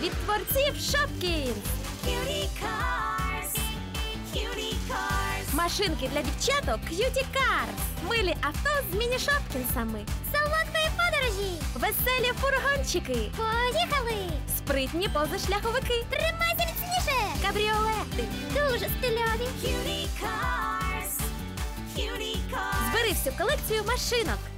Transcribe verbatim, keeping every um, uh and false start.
від творців Shopkins. Cutie cars, cutie cars. Машинки для дівчаток Cutie Cars. Милі авто з міні-шопкінсами. Солодкої подорожі. Веселі фургончики. Поїхали. Спритні позашляховики. Тримайся міцніше. Кабріолети. Дуже стильові. Cutie cars, cutie cars. Збери всю колекцію машинок.